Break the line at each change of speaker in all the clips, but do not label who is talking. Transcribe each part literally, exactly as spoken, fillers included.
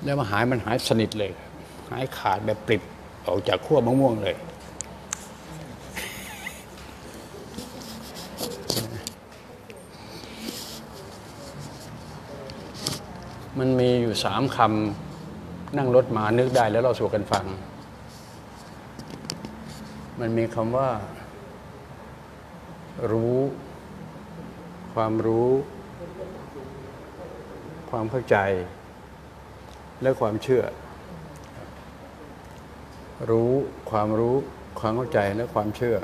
แล้วมาหายมันหายสนิทเลยหายขาดแบบปริบออกจากขั้วมะม่วงเลยมันมีอยู่สามคำนั่งรถมานึกได้แล้วเราสู่กันฟังมันมีคำว่ารู้ความรู้ความเข้าใจและความเชื่อรู้ความรู้ความเข้าใจและความเชื่อ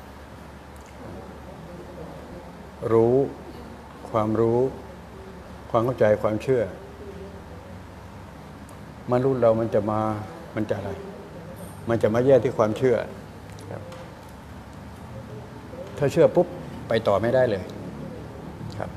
รู้ความรู้ความเข้าใจความเชื่อมนุษย์เรามันจะมามันจะอะไรมันจะมาแยกที่ความเชื่อถ้าเชื่อปุ๊บไปต่อไม่ได้เลยครับ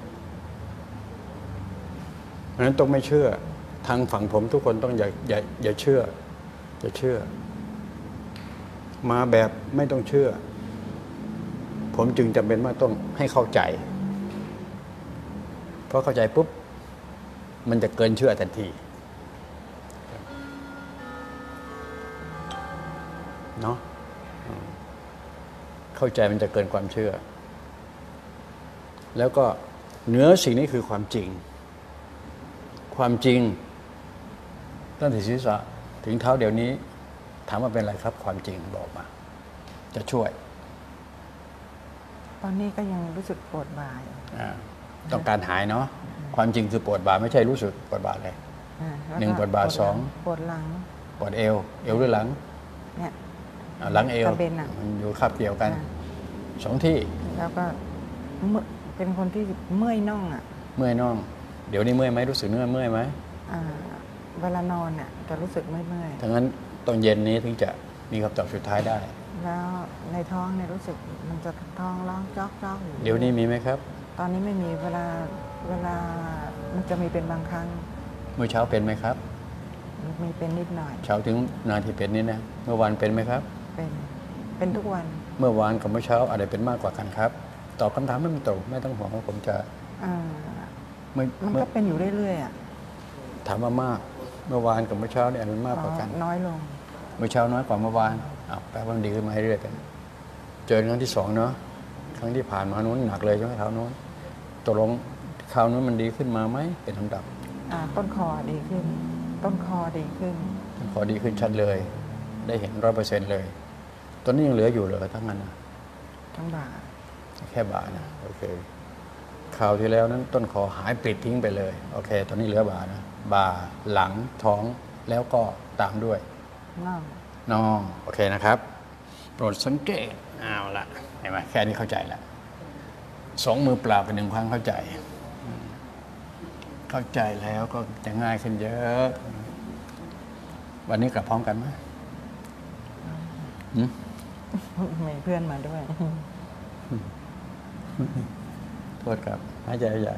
เพราะฉะนั้นต้องไม่เชื่อทางฝั่งผมทุกคนต้องอย่าอย่าอย่าเชื่ออย่าเชื่อมาแบบไม่ต้องเชื่อผมจึงจำเป็นว่าต้องให้เข้าใจเพราะเข้าใจปุ๊บมันจะเกินเชื่อทันทีเนาะเข้าใจมันจะเกินความเชื่อแล้วก็เหนือสิ่งนี้คือความจริงความจริงตั้งแต่ศีรษะถึงเท้าเดี๋ยวนี้ถามว่าเป็นอะไรครับความจริงบอกมาจะช่วย
ตอนนี้ก็ยังรู้สึกปวดบ่าอยู่
ต้องการหายเนาะความจริงคือปวดบ่าไม่ใช่รู้สึกปวดบ่าเลยหนึ่งปวดบ่าสอง
ปวดหลัง
ปวดเอวเอวหรือหลัง
เนี่ย
หลังเอวมันอยู่คาบเกี่ยวกันสองที่
แล้วก็เป็นคนที่เมื่อยน่องอ่ะ
เมื่อยน่องเดี๋ยวนี้เมื่อยไหมรู้สึกเมื่อยเมื่อยไหม
เวลานอนเนี่ยจะรู้สึกไม่เมื่อย
ทั้งนั้นตอนเย็นนี้ถึงจะมีคำตอบสุดท้ายได้
แล้วในท้องเนี่ยรู้สึกมันจะท้องร้องจ๊อกจ๊อกอยู่
เดี๋ยวนี้มีไหมครับ
ตอนนี้ไม่มีเวลาเวลามันจะมีเป็นบางครั้ง
เมื่อเช้าเป็นไหมครับ
มีเป็นนิดหน่อย
เช้าถึงนาทีเป็นนิดนะเมื่อวานเป็นไหมครับ
เป็นเป็นทุกวัน
เมื่อวานกับเมื่อเช้าอะไรเป็นมากกว่ากันครับตอบคำถามไม่ตรงไม่ต้องห่วงว่าผมจะ
มันก็เป็นอยู่เรื่อยๆอ่ะ
ถามว่ามากเมื่อวานกับเมื่อเช้าเนี่ยมันมากกว่ากัน
น้อยลง
เมื่อเช้าน้อยกว่าเมื่อวานอ้าวแปลว่ามันดีขึ้นมาเรื่อยๆเป็นเจอครั้งที่สองเนาะครั้งที่ผ่านมานู้นหนักเลยใช่ไหมคราวนู้นตกลงคราวนู้นมันดีขึ้นมาไหมเป็นลำดับ
ต้นคอดีขึ้นต้นคอดีขึ้น
ต้นคอดีขึ้นชัดเลยได้เห็นร้อยเปอร์เซ็นต์เลยตอนนี้ยังเหลืออยู่เหรอทั้งนั้นนะ
ทั้งบ่า
แค่บ่านะโอเคคราวที่แล้วนั้นต้นคอหายปลิดทิ้งไปเลยโอเคตอนนี้เหลือบ่านะบ่าหลังท้องแล้วก็ตามด้วย
น่อง
น่องโอเคนะครับโปรดสังเกตเอาละเห็นไหมแค่นี้เข้าใจแล้วสองมือเปล่าเป็นหนึ่งครั้งเข้าใจเข้าใจแล้วก็จะง่ายขึ้นเยอะวันนี้กลับพร้อมกันไหม
มีเพื่อนมาด้วย
โทษครับหายใจใหญ่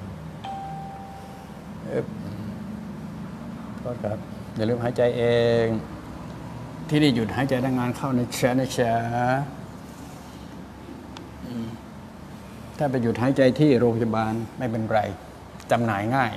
โทษครับอย่าลืมหายใจเองที่นี่หยุดหายใจทำงานเข้าในแชร์ในแชร์ถ้าไปหยุดหายใจที่โรงพยาบาลไม่เป็นไรจำหน่ายง่าย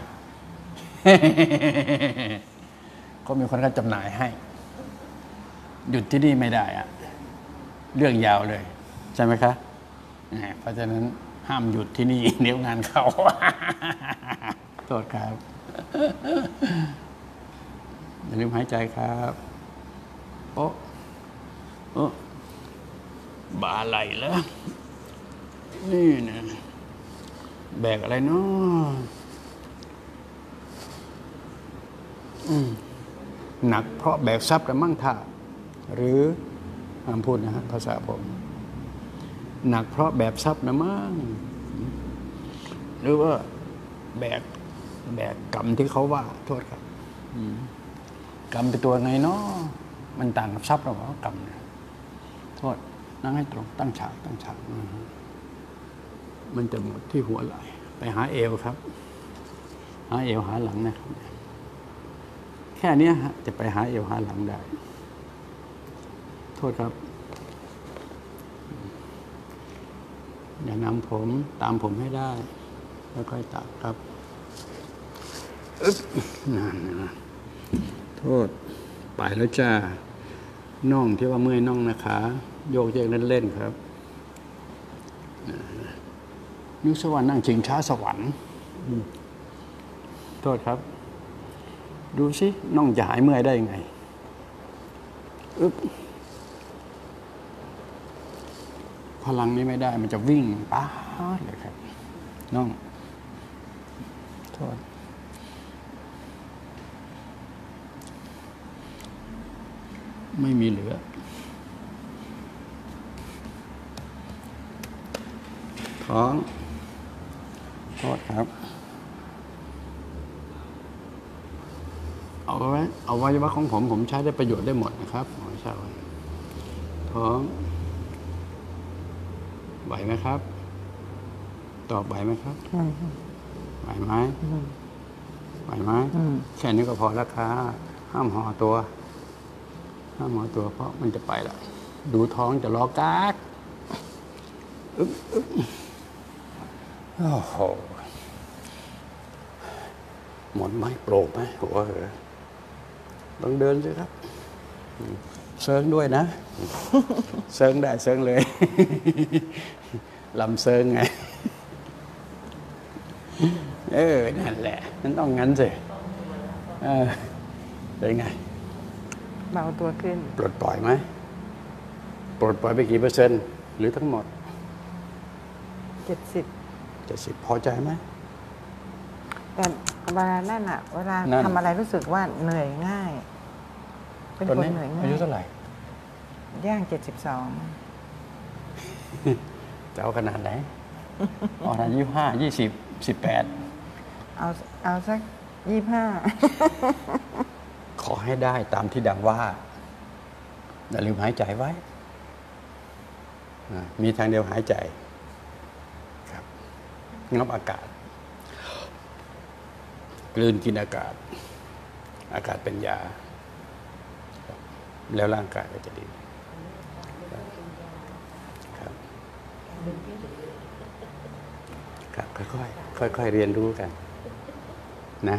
ก็มีคนเขาจำหน่ายให้หยุดที่นี่ไม่ได้อะเรื่องยาวเลยใช่ไหมคะเพราะฉะนั้นห้ามหยุดที่นี่เดี๋ยวงานเข้าโทษครับอย่าลืมหายใจครับโอ้โอ้บ่าไหลแล้วนี่นะแบกอะไรเนาะหนักเพราะแบกทรัพย์และมั่งท่าหรือห้ามพูดนะฮะภาษาผมหนักเพราะแบกทรัพย์นะมั่งหรือว่าแบกแบกกรรมที่เขาว่าโทษครับกรรมเป็นตัวไงเนาะมันต่างกับทรัพย์หรอวะกรรมเนี่ยโทษนั่งให้ตรงตั้งฉากตั้งฉากมันจะหมดที่หัวไหล่ไปหาเอวครับหาเอวหาหลังนะครับแค่นี้ฮะจะไปหาเอวหาหลังได้โทษครับอย่านำผมตามผมให้ได้แล้วค่อยตัดครับอึ๊บนั่นนะโทษไปแล้วจ้าน่องที่ว่าเมื่อยน่องนะคะโยกเยกเล่นๆครับนึกสวรรค์นั่งชิงช้าสวรรค์โทษครับดูสิน่องจะหายเมื่อยได้ยังไงอึ๊บพลังนี้ไม่ได้มันจะวิ่งป๊าดเลยครับน่องโทษไม่มีเหลือท้องโทษครับเอาไว้เอาไว้ว่าของผมผมใช้ได้ประโยชน์ได้หมดนะครับหมอชาวท้องไหวไหมครับตอบไหวไหมครับไหวไหมไหวไหมแค่นี้ก็พอแล้วค่ะห้ามห่อตัวห้ามห่อตัวเพราะมันจะไปแล้วดูท้องจะรอกากอึ๊บอึ๊บโอ้โหหมดไหมโปร่งไหมหัวเหรอลองเดินสิครับเซิร์งด้วยนะเซิร์งได้เซิร์งเลยลำเซิร์งไงเออนั่นแหละนั่นต้องงั้นสิเออเป็นไง
เบาตัวขึ้น
ปลดปล่อยไหมปลดปล่อยไปกี่เปอร์เซ็นต์หรือทั้งหมด
เจ็ดสิบ
เจ็ดสิบพอใจไหม
แต่เวลานั่นอะเวลาทำอะไรรู้สึกว่าเหนื่อยง่ายเป็นคนเหนื่อยง่าย
อายุเท่าไหร่
ย่างเจ็ดสิบสอง
จะเอาขนาดไหนอ๋อขนาดยี่ห้ายี่สิบสิบแปด
เอาเอาสักยี่ห้า
ขอให้ได้ตามที่ดังว่าอย่าลืมหายใจไว้มีทางเดียวหายใจครับงับอากาศกลืนกินอากาศอากาศเป็นยาแล้วร่างกายก็จะดีครับครับค่อยๆค่อยๆเรียนรู้กันนะ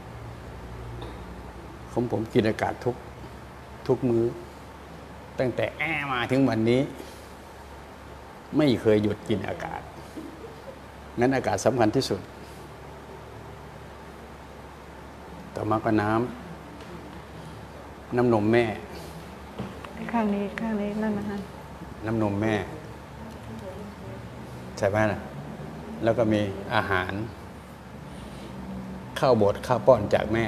ผมผมกินอากาศทุกทุกมื้อตั้งแต่แอมาถึงวันนี้ไม่เคยหยุดกินอากาศงั้นอากาศสำคัญที่สุดต่อมาก็น้ำน้ำนมแม่
ข้างนี้ข้างนี้นั่นนะฮะ
น้ำนมแม่ใช่ไหมนะแล้วก็มีอาหารข้าวบดข้าวป้อนจากแม่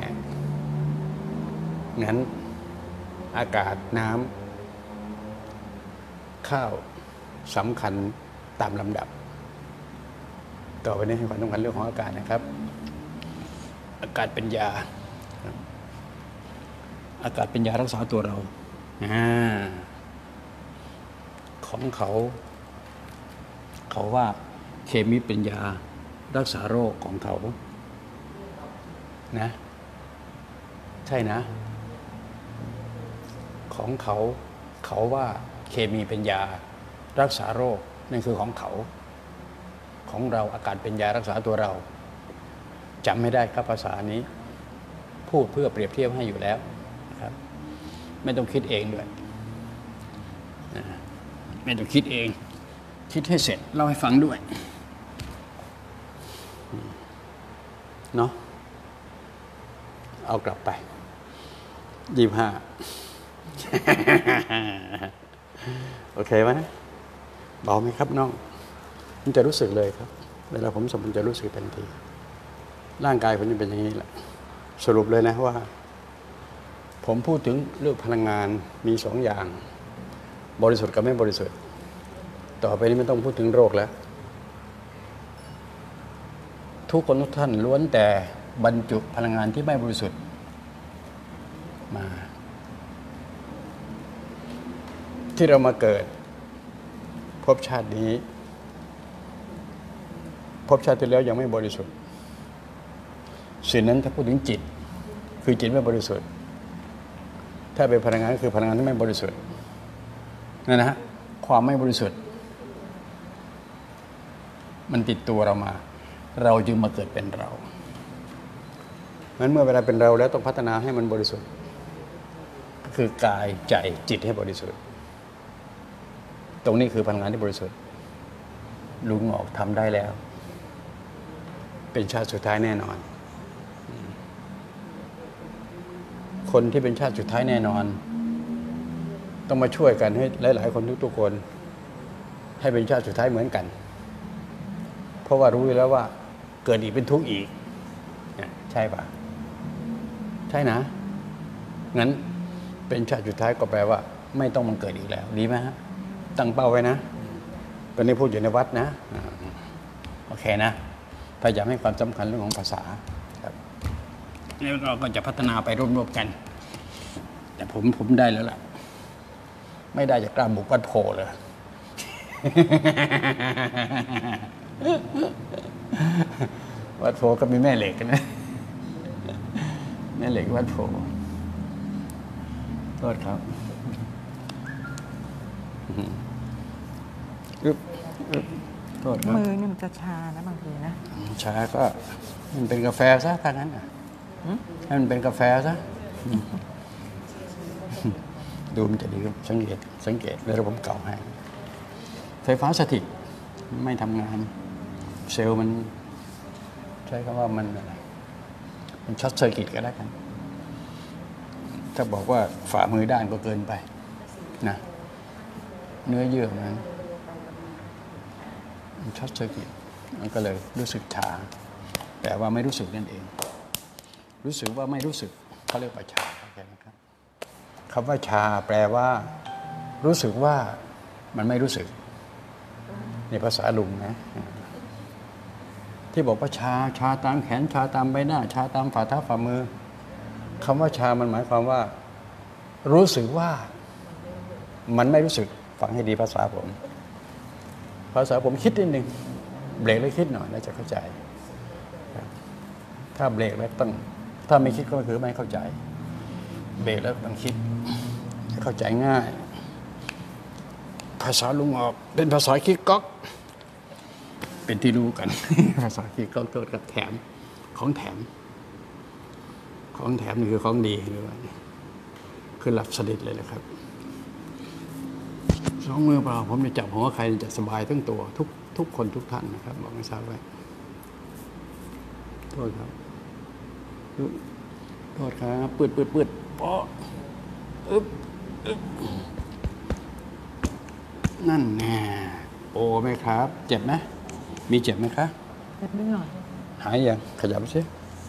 งั้นอากาศน้ำข้าวสำคัญตามลำดับต่อไปนี้ให้ความสำคัญเรื่องของอากาศนะครับอากาศเป็นยาอากาศเป็นยารักษาตัวเราของเขาเขาว่าเคมีเป็นยารักษาโรคของเขานะใช่นะของเขาเขาว่าเคมีเป็นยารักษาโรคนั่นคือของเขาของเราอากาศเป็นยารักษาตัวเราจำไม่ได้ครับภาษานี้พูดเพื่อเปรียบเทียบให้อยู่แล้วนะครับไม่ต้องคิดเองด้วยนะไม่ต้องคิดเองคิดให้เสร็จเล่าให้ฟังด้วยเนาะเอากลับไปยี่สิบห้าโอเคไหมเบาไหมครับน้องมันจะรู้สึกเลยครับเวลาผมสมมันจะรู้สึกทันทีร่างกายผมจะเป็นอย่างนี้แหละสรุปเลยนะว่าผมพูดถึงเรื่องพลังงานมีสองอย่างบริสุทธิ์กับไม่บริสุทธิ์ต่อไปนี้ไม่ต้องพูดถึงโรคแล้วทุกคนทุกท่านล้วนแต่บรรจุพลังงานที่ไม่บริสุทธิ์มาที่เรามาเกิดภพชาตินี้ภพชาติที่แล้วยังไม่บริสุทธิ์สิ่งนั้นถ้าพูดถึงจิตคือจิตไม่บริสุทธิ์ถ้าเป็นพลังงานก็คือพลังงานที่ไม่บริสุทธิ์นั่นนะฮะความไม่บริสุทธิ์มันติดตัวเรามาเราจึงมาเกิดเป็นเรางั้นเมื่อเวลาเป็นเราแล้วต้องพัฒนาให้มันบริสุทธิ์คือกายใจจิตให้บริสุทธิ์ตรงนี้คือพลังงานที่บริสุทธิ์ลุงออกทำได้แล้วเป็นชาติสุดท้ายแน่นอนคนที่เป็นชาติสุดท้ายแน่นอนต้องมาช่วยกันให้หลายๆคนทุกๆคนให้เป็นชาติสุดท้ายเหมือนกันเพราะว่ารู้อยู่แล้วว่าเกิดอีกเป็นทุกข์อีกใช่ปะใช่นะงั้นเป็นชาติสุดท้ายก็แปลว่าไม่ต้องมาเกิดอีกแล้วดีไหมฮะตั้งเป้าไว้นะตอนนี้พูดอยู่ในวัดนะโอเคนะพยายามให้ความสำคัญเรื่องของภาษาครับแล้วเราก็จะพัฒนาไปร่วมๆกันแต่ผมผมได้แล้วล่ะไม่ได้จะกล้าบุกวัดโพเลยวัดโพก็มีแม่เหล็กนะแม่เหล็กวัดโพโทษครับอึ๊บอึ๊บโทษครับ
มือนี่มันจะชานะบางทีนะ
ชาก็มันเป็นกาแฟซะถ้างั้นอ่ะให้มันเป็นกาแฟซะดูมันจะดีสังเกตสังเกตเวลาผมเก่าให้ไฟฟ้าสถิตไม่ทำงานเซลล์มันใช้คำว่ามันอะไรมันช็อตเซอร์กิตก็ได้กันถ้าบอกว่าฝ่ามือด้านก็เกินไปนะเนื้อเยื่อมันมันช็อตเซอร์กิตมันก็เลยรู้สึกชาแต่ว่าไม่รู้สึกนั่นเองรู้สึกว่าไม่รู้สึกเขาเรียกว่าชาเข้าใจไหมครับคำว่าชาแปลว่ารู้สึกว่ามันไม่รู้สึกในภาษาลุงนะที่บอกว่าชาชาตามแขนชาตามใบหน้าชาตามฝ่าเท้าฝ่ามือคำว่าชามันหมายความว่ารู้สึกว่ามันไม่รู้สึกฟังให้ดีภาษาผมภาษาผมคิดนิดนึงเบรกแล้วคิดหน่อยแล้วจะเข้าใจถ้าเบรกแล้วต้องถ้าไม่คิดก็คือไม่เข้าใจเบรกแล้วต้องคิดเข้าใจง่ายภาษาลุงออกเป็นภาษาคิดก๊อกเป็นที่รู้กัน ภาษาคิดก๊อกตัวกับแถมของแถมของแถมนี่คือของดีด้วยคือหลับสนิทเลยนะครับสองมือเปล่าผมจะจับหัวใครจะสบายทั้งตัวทุกทุกคนทุกท่านนะครับบอกไม่ทราบไว้โทษครับโทษครับปืดปืดปืดปออึ๊บอึ๊บนั่นแน่โอ้ไหมครับเจ็บไหมมีเจ็บไหมครับ
เจ็บนิดหน่อย
หายยังขยับไปสิ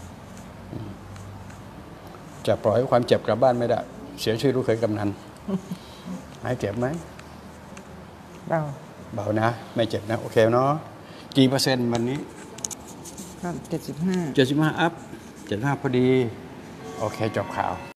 จะปล่อยให้ความเจ็บกลับบ้านไม่ได้เสียชื่อลูกเขยกำนันหายเจ็บไหม
เบา
เบานะไม่เจ็บนะโอเคเนาะกี่เปอร์เซ็นต์วันนี้
ก็เจ็ดสิบห้า
เจ็ดสิบห้าอัพเจ็ดสิบห้าพอดีโอเคจบข่าว